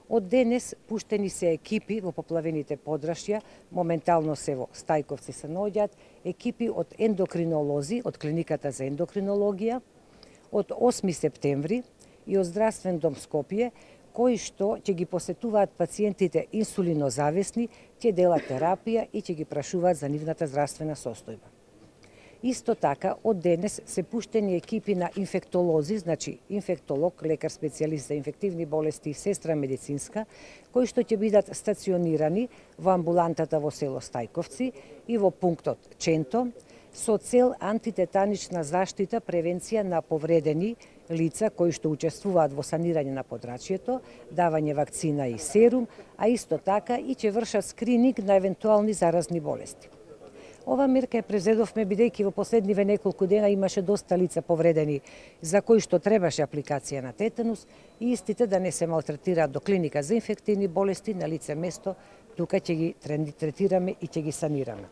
Од денес пуштени се екипи во поплавените подрашја, моментално се во Стајковци се наоѓаат екипи од ендокринолози од клиниката за ендокринологија од 8 септември и од Здравствен дом Скопје, кои што ќе ги посетуваат пациентите инсулинозависни, ќе делат терапија и ќе ги прашуваат за нивната здравствена состојба. Исто така, од денес се пуштени екипи на инфектолози, значи инфектолог, лекар специјалист за инфективни болести и сестра медицинска, кои што ќе бидат стационирани во амбулантата во село Стајковци и во пунктот Ченто, со цел антитетанична заштита, превенција на повредени лица кои што учествуваат во санирање на подрачјето, давање вакцина и серум, а исто така и ќе вршат скрининг на евентуални заразни болести. Ова мерка ја презедовме бидејќи во последниве неколку дена имаше доста лица повредени за кои што требаше апликација на тетанус и истите да не се малтретираат до клиника за инфективни болести на лице место, тука ќе ги третираме и ќе ги санираме.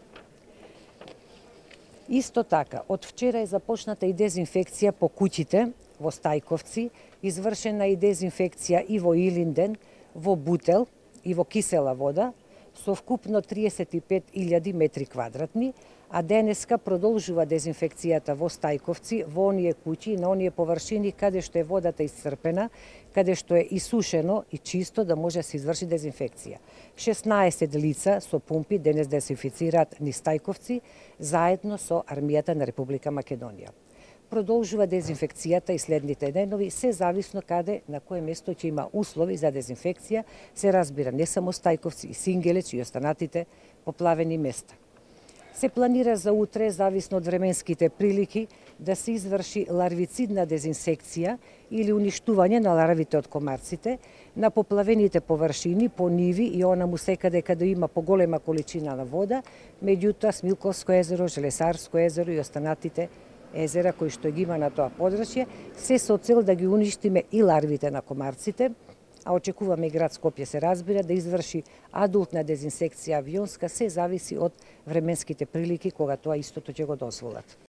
Исто така, од вчера е започната и дезинфекција по куќите во Стајковци, извршена и дезинфекција и во Илинден, во Бутел и во кисела вода, со вкупно 35.000 метри квадратни, а денеска продолжува дезинфекцијата во Стајковци, во оние куќи, на оние површини каде што е водата исцрпена, каде што е исушено и чисто да може да се изврши дезинфекција. 16 лица со пумпи денес дезинфицираат низ Стајковци, заедно со армијата на Република Македонија. Продолжува дезинфекцијата и следните денови, се зависно каде, на кое место ќе има услови за дезинфекција, се разбира не само Стајковци, и Сингелеч и останатите поплавени места. Се планира за утре, зависно од временските прилики, да се изврши ларвицидна дезинсекција или уништување на ларвите од комарците на поплавените површини по ниви и онаму секаде каде има поголема количина на вода, меѓутоа Смилковско езеро, Желесарско езеро и останатите езера кои што ги има на тоа подрачје, се со цел да ги уништиме и ларвите на комарците, а очекуваме и град Скопје се разбира да изврши адултна дезинсекција авионска, се зависи од временските прилики кога тоа истото ќе го дозволат.